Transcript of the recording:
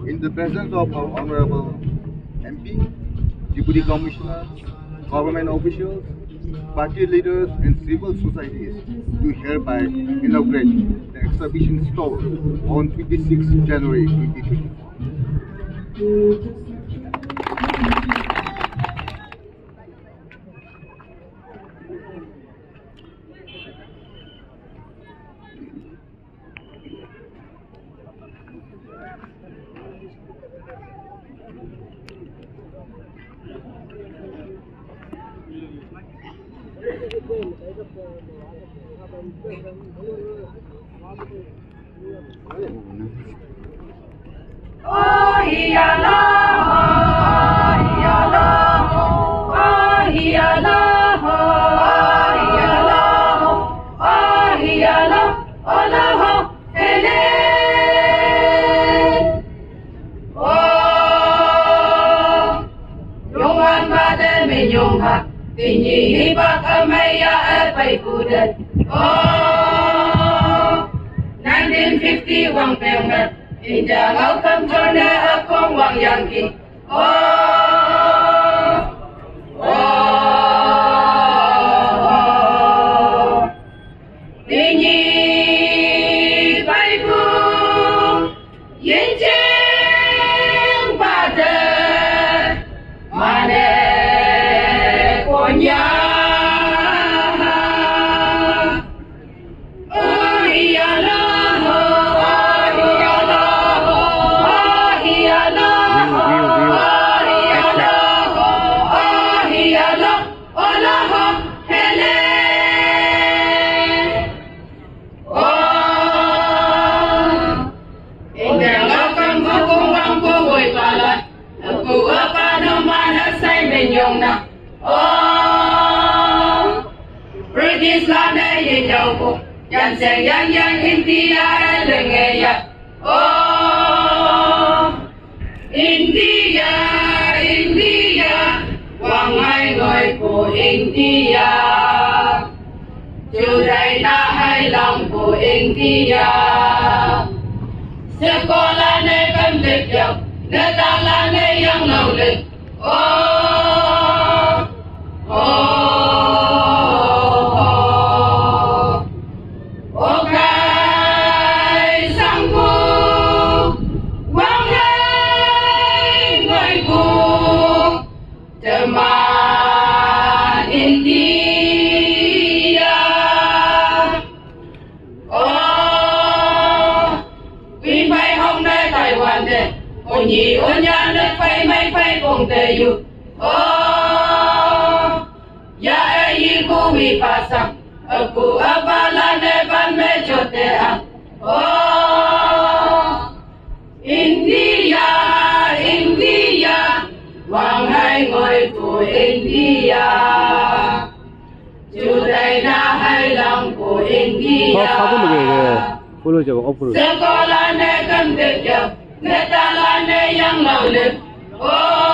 in the presence of our Honorable MP, Deputy Commissioner, government officials, party leaders and civil societies to hereby inaugurate the exhibition store on 26 January 2024. Tinyi hibak amaya apai kudat. Oh, 1950 wang pengat. Indah ngau kam jorna akong wang yangki. Oh, oh, tinyi baiku yenjeng pada mana. Yang sayang yang India lengaya. Oh, India, India, wang hai ngồi của India. Chiều đây na hai lòng của India. Sekolah ne kan dekyau, negara ne yang laulik. Oh, oh. Nhị ô nhà nước phây mấy phây cùng tề yu. Oh, ya ei ku vi pasang, aku abala ne ban me chote ang. Oh, India, India, wang hai ngồi của India. Chiều đây na hai lòng của India. Sekolah ne kan dekyau. Negara ne yang laulik. Oh.